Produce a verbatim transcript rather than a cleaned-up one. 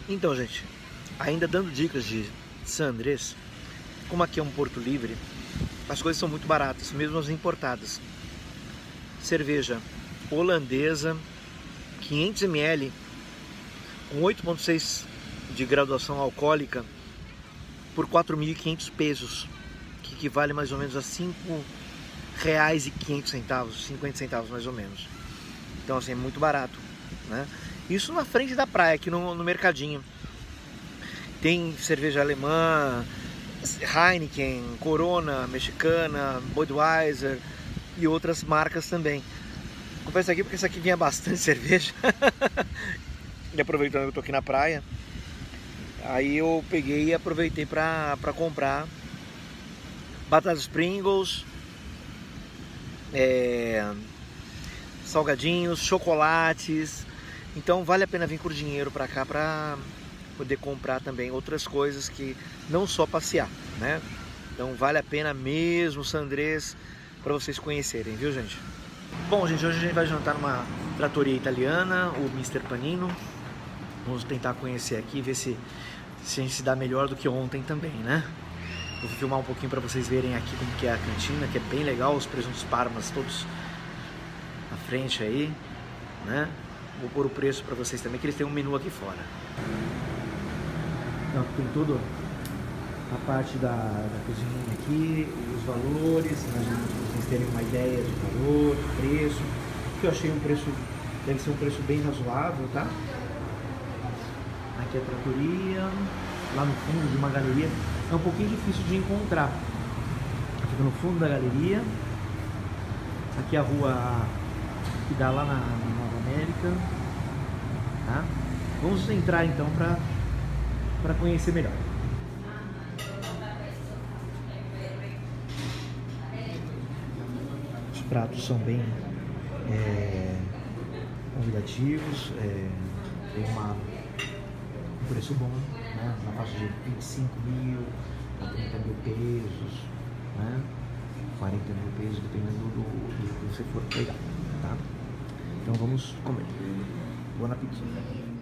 Então, gente, ainda dando dicas de San Andrés, como aqui é um porto livre, as coisas são muito baratas, mesmo as importadas. Cerveja holandesa, quinhentos mililitros, com oito vírgula seis de graduação alcoólica, por quatro mil e quinhentos pesos, que equivale mais ou menos a cinco reais e quinhentos centavos, cinquenta centavos mais ou menos. Então, assim, é muito barato, né? Isso na frente da praia, aqui no, no mercadinho. Tem cerveja alemã, Heineken, Corona, mexicana, Budweiser e outras marcas também. Confesso aqui porque essa aqui vinha bastante cerveja. E aproveitando que eu tô aqui na praia, aí eu peguei e aproveitei para para comprar batatas Pringles, é, salgadinhos, chocolates. Então vale a pena vir por dinheiro para cá para poder comprar também outras coisas, que não só passear, né? Então vale a pena mesmo San Andrés para vocês conhecerem, viu, gente? Bom, gente, hoje a gente vai jantar numa trattoria italiana, o mister Panino. Vamos tentar conhecer aqui, ver se, se a gente se dá melhor do que ontem também, né? Vou filmar um pouquinho para vocês verem aqui como que é a cantina, que é bem legal, os presuntos parmas todos na frente aí, né? Vou pôr o preço para vocês também, que eles têm um menu aqui fora. Então, tem toda a parte da, da cozinha aqui, os valores, para vocês terem uma ideia de valor, de preço, que eu achei um preço, deve ser um preço bem razoável, tá? Aqui é a trattoria, lá no fundo de uma galeria, é um pouquinho difícil de encontrar. Fica no fundo da galeria, aqui é a rua que dá lá na, na Nova América, tá? Vamos entrar então para para conhecer melhor. Os pratos são bem é, convidativos, é, tem uma, um preço bom, né? Na faixa de vinte e cinco mil a trinta mil pesos, né? quarenta mil pesos, dependendo do, do que você for pegar, tá? Então vamos comer. Bom apetite.